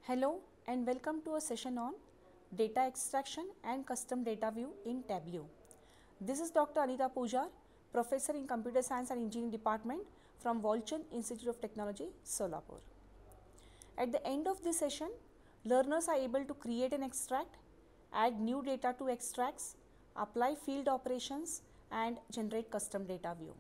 Hello and welcome to a session on data extraction and custom data view in Tableau. This is Dr. Anita Poojar, Professor in Computer Science and Engineering Department from Walchand Institute of Technology, Solapur. At the end of this session, learners are able to create an extract, add new data to extracts, apply field operations and generate custom data view.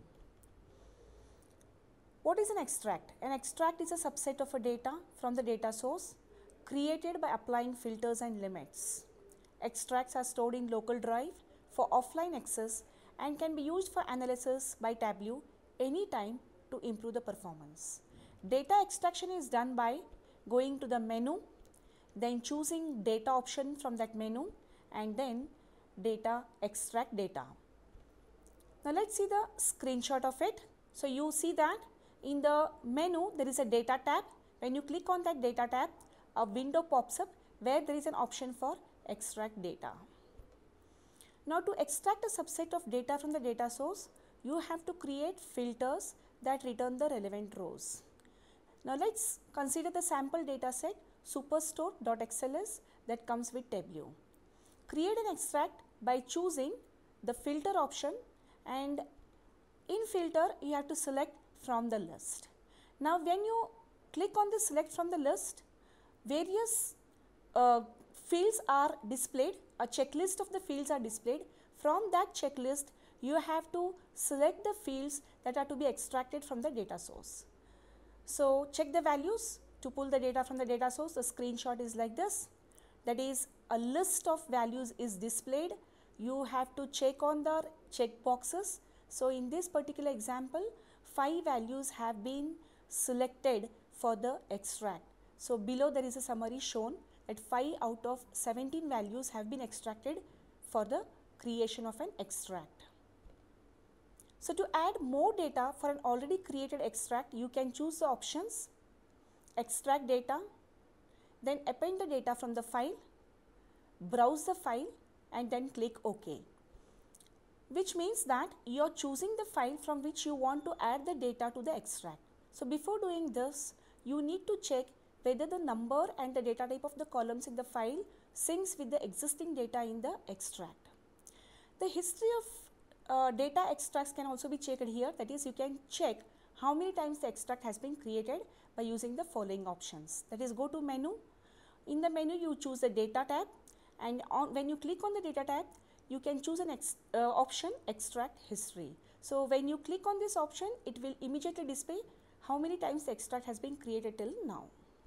What is an extract? An extract is a subset of a data from the data source created by applying filters and limits. Extracts are stored in local drive for offline access and can be used for analysis by Tableau anytime to improve the performance. Data extraction is done by going to the menu, then choosing data option from that menu and then data extract data. Now let's see the screenshot of it. So you see that in the menu there is a data tab. When you click on that data tab, a window pops up where there is an option for extract data. Now to extract a subset of data from the data source, you have to create filters that return the relevant rows. Now let's consider the sample data set superstore.xls that comes with Tableau. Create an extract by choosing the filter option, and in filter you have to select from the list. Now when you click on the select from the list, various fields are displayed, a checklist of the fields are displayed. From that checklist, you have to select the fields that are to be extracted from the data source. So check the values to pull the data from the data source. The screenshot is like this. That is, a list of values is displayed. You have to check on the check boxes. So in this particular example, 5 values have been selected for the extract. So below there is a summary shown that 5 out of 17 values have been extracted for the creation of an extract. So to add more data for an already created extract, you can choose the options extract data, then append the data from the file, browse the file and then click OK. Which means that you are choosing the file from which you want to add the data to the extract. So before doing this, you need to check whether the number and the data type of the columns in the file syncs with the existing data in the extract. The history of data extracts can also be checked here. That is, you can check how many times the extract has been created by using the following options. That is, go to menu. In the menu, you choose the data tab, and when you click on the data tab, you can choose an option extract history. So when you click on this option, it will immediately display how many times the extract has been created till now.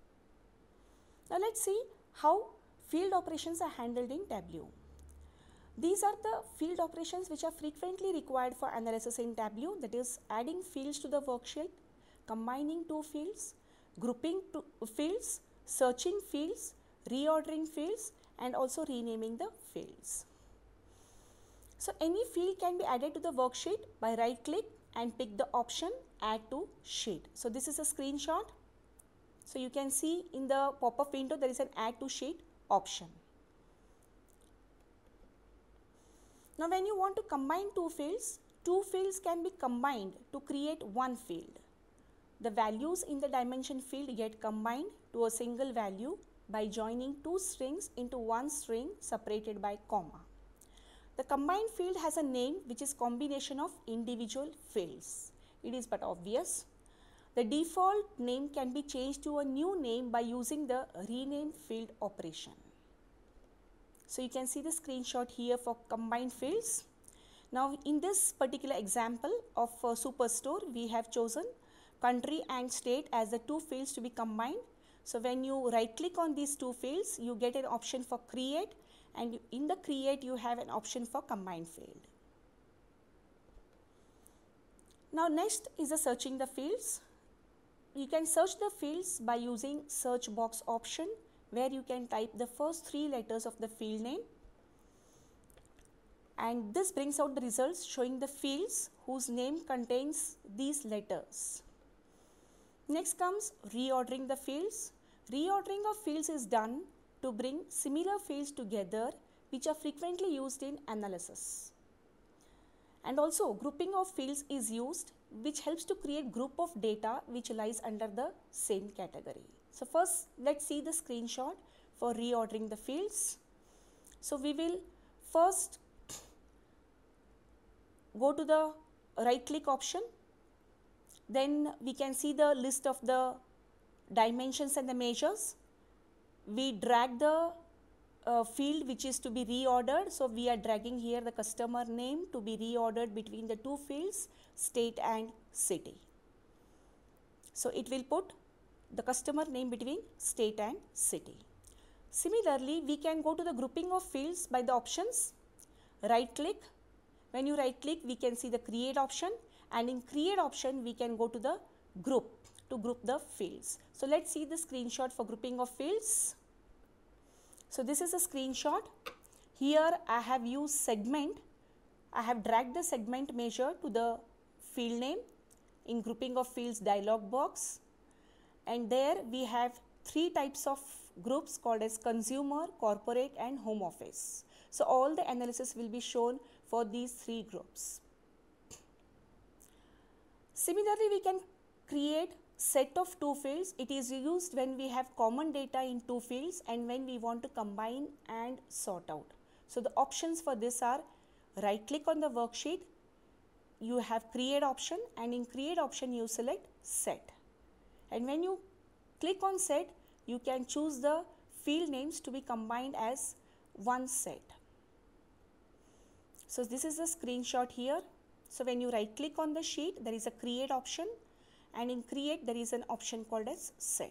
Now let's see how field operations are handled in Tableau. These are the field operations which are frequently required for analysis in Tableau, that is adding fields to the worksheet, combining two fields, grouping two fields, searching fields, reordering fields and also renaming the fields. So any field can be added to the worksheet by right click and pick the option add to sheet. So this is a screenshot. So you can see in the pop-up window there is an add to sheet option. Now when you want to combine two fields can be combined to create one field. The values in the dimension field get combined to a single value by joining two strings into one string separated by comma. The combined field has a name which is combination of individual fields. It is but obvious. The default name can be changed to a new name by using the rename field operation. So you can see the screenshot here for combined fields. Now in this particular example of Superstore, we have chosen country and state as the two fields to be combined. So when you right click on these two fields, you get an option for create, and in the create you have an option for combined field. Now next is the searching the fields. You can search the fields by using search box option, where you can type the first 3 letters of the field name, and this brings out the results showing the fields whose name contains these letters. Next comes reordering the fields. Reordering of fields is done to bring similar fields together which are frequently used in analysis. And also grouping of fields is used, which helps to create group of data which lies under the same category. So first let's see the screenshot for reordering the fields. So we will first go to the right click option, then we can see the list of the dimensions and the measures. We drag the field which is to be reordered. So we are dragging here the customer name to be reordered between the two fields, state and city. So it will put the customer name between state and city. Similarly, we can go to the grouping of fields by the options. Right click. When you right click, we can see the create option, and in create option we can go to the group to group the fields. So let's see the screenshot for grouping of fields. So this is a screenshot. Here I have used segment. I have dragged the segment measure to the field name in grouping of fields dialog box, and there we have three types of groups called as consumer, corporate and home office. So all the analysis will be shown for these three groups. Similarly, we can create set of two fields. It is used when we have common data in two fields and when we want to combine and sort out. So the options for this are right click on the worksheet, you have create option, and in create option you select set, and when you click on set you can choose the field names to be combined as one set. So this is the screenshot here. So when you right click on the sheet, there is a create option, and in create there is an option called as set.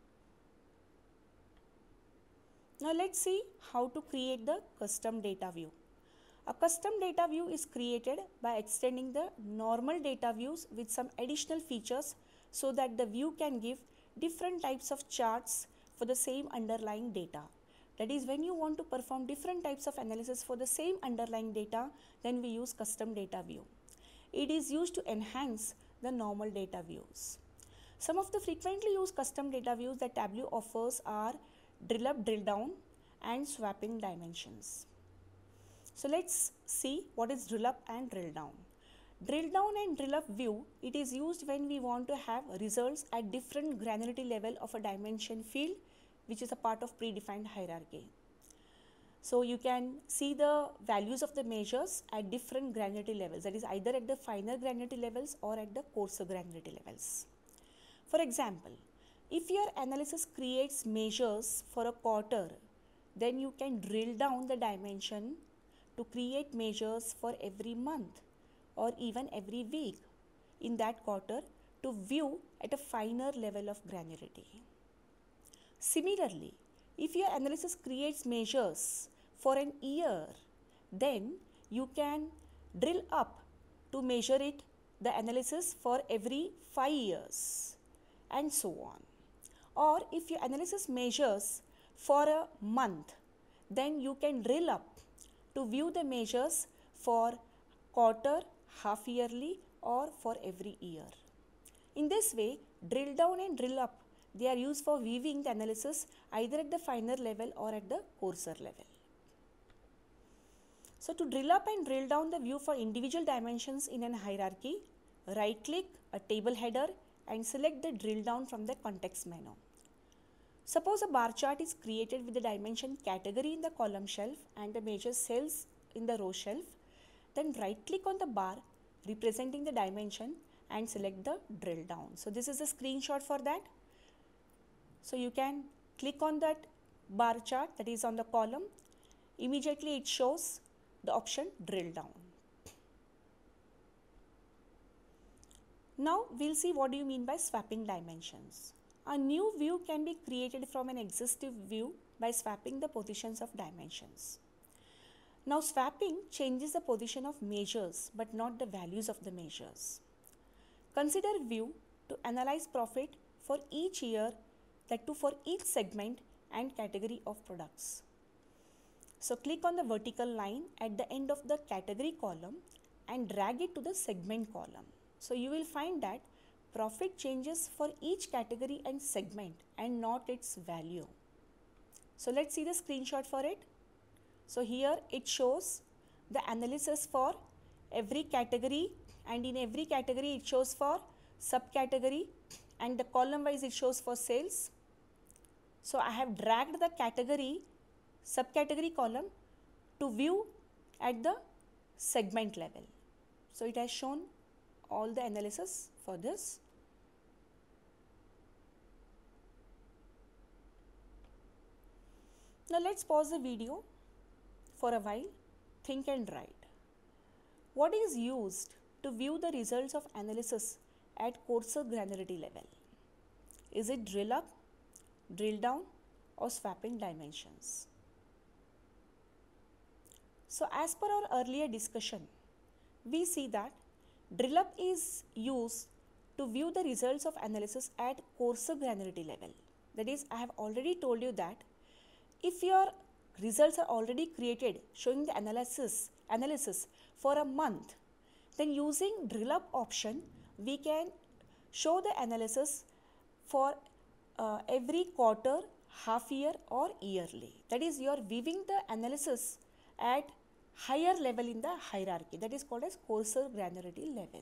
Now let's see how to create the custom data view. A custom data view is created by extending the normal data views with some additional features so that the view can give different types of charts for the same underlying data. That is, when you want to perform different types of analysis for the same underlying data, then we use custom data view. It is used to enhance the normal data views. Some of the frequently used custom data views that Tableau offers are drill up, drill down and swapping dimensions. So let's see what is drill up and drill down. Drill down and drill up view, it is used when we want to have results at different granularity level of a dimension field, which is a part of predefined hierarchy. So you can see the values of the measures at different granularity levels, that is either at the finer granularity levels or at the coarser granularity levels. For example, if your analysis creates measures for a quarter, then you can drill down the dimension to create measures for every month or even every week in that quarter to view at a finer level of granularity. Similarly, if your analysis creates measures for an year, then you can drill up to measure it, the analysis for every 5 years and so on. Or if your analysis measures for a month, then you can drill up to view the measures for quarter, half yearly or for every year. In this way, drill down and drill up, they are used for viewing the analysis either at the finer level or at the coarser level. So to drill up and drill down the view for individual dimensions in an hierarchy, right click a table header and select the drill down from the context menu. Suppose a bar chart is created with the dimension category in the column shelf and the measure cells in the row shelf, then right click on the bar representing the dimension and select the drill down. So this is a screenshot for that. So you can click on that bar chart that is on the column, immediately it shows the option drill down. Now we'll see what do you mean by swapping dimensions. A new view can be created from an existing view by swapping the positions of dimensions. Now swapping changes the position of measures but not the values of the measures. Consider view to analyze profit for each year, that too for each segment and category of products. So click on the vertical line at the end of the category column and drag it to the segment column. So you will find that profit changes for each category and segment and not its value. So let's see the screenshot for it. So here it shows the analysis for every category, and in every category it shows for subcategory, and the column wise it shows for sales. So I have dragged the category, subcategory column to view at the segment level. So it has shown all the analysis for this. Now let's pause the video for a while, think and write. What is used to view the results of analysis at coarser granularity level? Is it drill up, drill down, or swapping dimensions? So as per our earlier discussion, we see that drill up is used to view the results of analysis at coarser granularity level. That is, I have already told you that if your results are already created showing the analysis for a month, then using drill up option, we can show the analysis for every quarter, half year or yearly. That is, you are viewing the analysis at higher level in the hierarchy, that is called as coarser granularity level.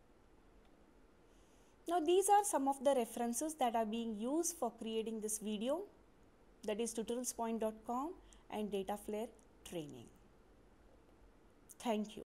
Now these are some of the references that are being used for creating this video, that is tutorialspoint.com and Dataflare training. Thank you.